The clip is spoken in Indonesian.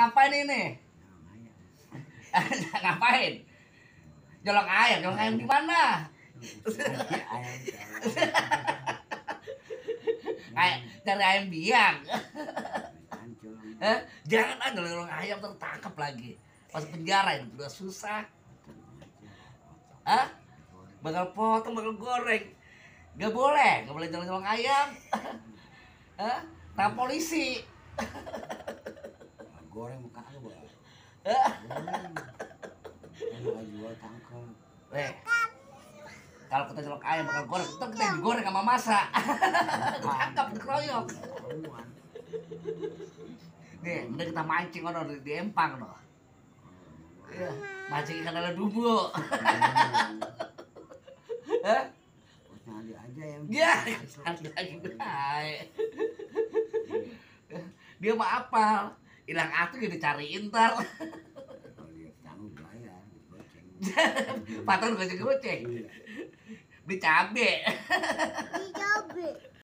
ngapain ini? Ngapain? Jolong ayam di mana? Kayak cari ayam biang. Jangan aja jolong ayam tertangkap lagi. Masuk penjara itu udah susah. Hah? Bakal potong, bakal goreng. Gak boleh jolong ayam. Hah? Tangkap polisi. Goreng muka lu, Bang. Jual tangkap. Kalau kita jolong ayam bakal goreng, ntar kita digoreng sama masa. Ditangkap, dikeroyok. Nih, mending kita mancing ono di Empang no. Iya, mancing ikan lele dubo. Hah? Nyali aja yang. Dia santai lagi baik. Dia mah apal, hilang atuh jadi cariin ntar. Kalau dia tanggung bayar, goceng. Patron goceng-goceng. Beli cabe. Di cabe.